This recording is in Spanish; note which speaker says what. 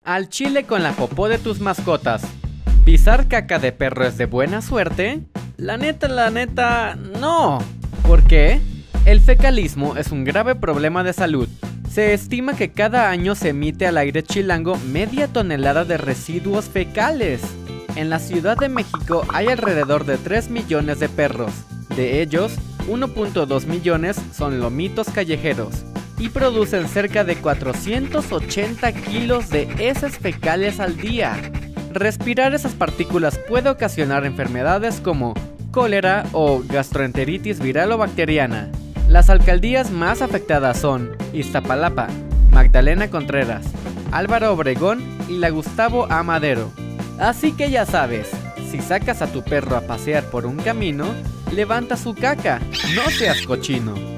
Speaker 1: Al chile con la popó de tus mascotas. ¿Pisar caca de perro es de buena suerte? La neta, no. ¿Por qué? El fecalismo es un grave problema de salud. Se estima que cada año se emite al aire chilango media tonelada de residuos fecales. En la Ciudad de México hay alrededor de 3 millones de perros. De ellos, 1.2 millones son lomitos callejeros y producen cerca de 480 kilos de heces fecales al día. Respirar esas partículas puede ocasionar enfermedades como cólera o gastroenteritis viral o bacteriana. Las alcaldías más afectadas son Iztapalapa, Magdalena Contreras, Álvaro Obregón y la Gustavo A. Madero. Así que ya sabes, si sacas a tu perro a pasear por un camino, levanta su caca, no seas cochino.